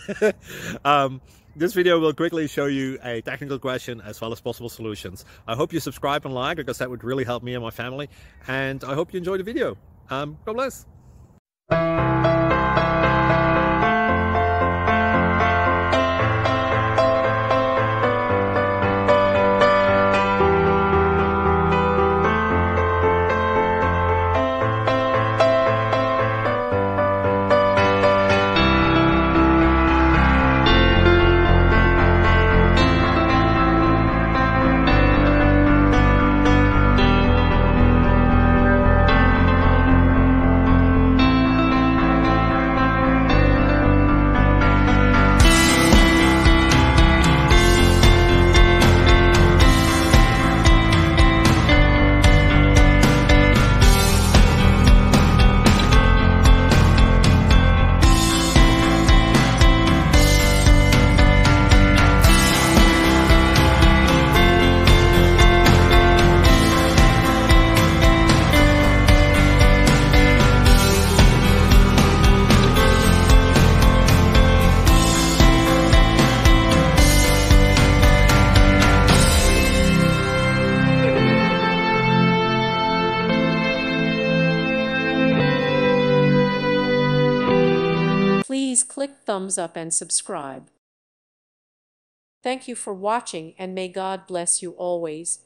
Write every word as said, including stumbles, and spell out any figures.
um, this video will quickly show you a technical question as well as possible solutions. I hope you subscribe and like, because that would really help me and my family. And I hope you enjoy the video. Um, God bless. Please click thumbs up and subscribe. Thank you for watching, and may God bless you always.